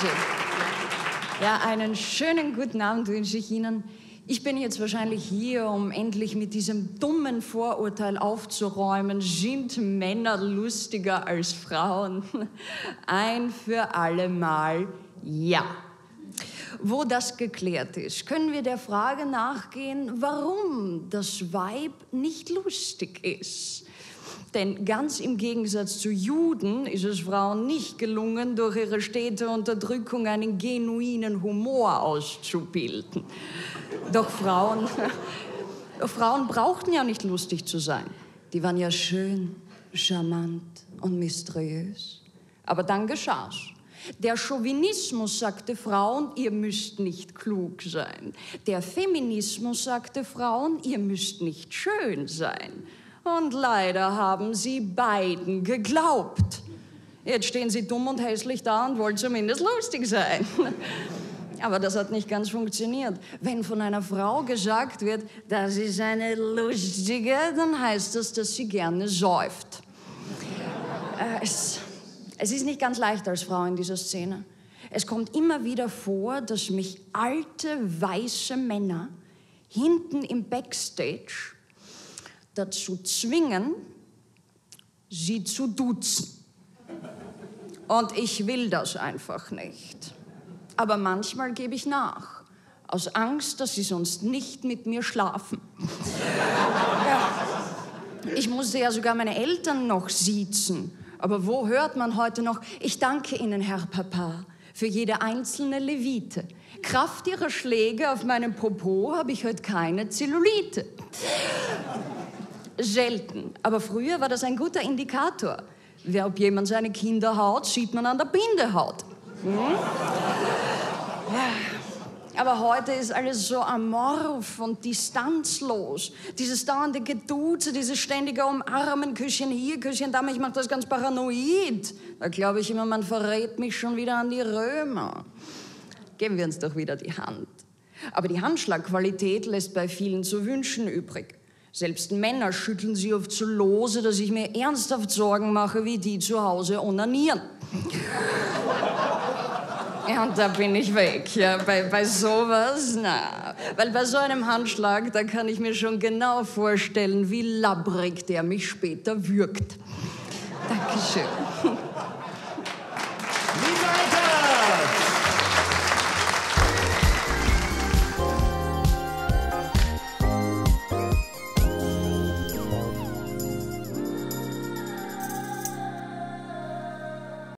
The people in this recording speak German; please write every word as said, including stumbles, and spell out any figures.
Dankeschön. Ja, einen schönen guten Abend wünsche ich Ihnen. Ich bin jetzt wahrscheinlich hier, um endlich mit diesem dummen Vorurteil aufzuräumen, sind Männer lustiger als Frauen? Ein für alle Mal ja. Wo das geklärt ist, können wir der Frage nachgehen, warum das Weib nicht lustig ist. Denn ganz im Gegensatz zu Juden ist es Frauen nicht gelungen, durch ihre stete Unterdrückung einen genuinen Humor auszubilden. Doch Frauen, doch Frauen brauchten ja nicht lustig zu sein. Die waren ja schön, charmant und mysteriös. Aber dann geschah's. Der Chauvinismus sagte Frauen, ihr müsst nicht klug sein. Der Feminismus sagte Frauen, ihr müsst nicht schön sein. Und leider haben sie beiden geglaubt. Jetzt stehen sie dumm und hässlich da und wollen zumindest lustig sein. Aber das hat nicht ganz funktioniert. Wenn von einer Frau gesagt wird, das ist eine Lustige, dann heißt das, dass sie gerne säuft. Äh, es, es ist nicht ganz leicht als Frau in dieser Szene. Es kommt immer wieder vor, dass mich alte, weiße Männer hinten im Backstage dazu zwingen, sie zu duzen. Und ich will das einfach nicht. Aber manchmal gebe ich nach, aus Angst, dass sie sonst nicht mit mir schlafen. Ja. Ich musste ja sogar meine Eltern noch siezen. Aber wo hört man heute noch, ich danke Ihnen, Herr Papa, für jede einzelne Levite. Kraft Ihrer Schläge auf meinem Popo habe ich heute keine Zellulite. Selten, aber früher war das ein guter Indikator. Ob jemand seine Kinder haut, sieht man an der Bindehaut. Hm? Ja. Aber heute ist alles so amorph und distanzlos. Dieses dauernde Geduze, dieses ständige Umarmen, Küsschen hier, Küsschen da, mich macht das ganz paranoid. Da glaube ich immer, man verrät mich schon wieder an die Römer. Geben wir uns doch wieder die Hand. Aber die Handschlagqualität lässt bei vielen zu wünschen übrig. Selbst Männer schütteln sie oft so lose, dass ich mir ernsthaft Sorgen mache, wie die zu Hause onanieren. Ja, und da bin ich weg. Ja, bei, bei sowas, na. Weil bei so einem Handschlag, da kann ich mir schon genau vorstellen, wie labbrig der mich später würgt. Dankeschön.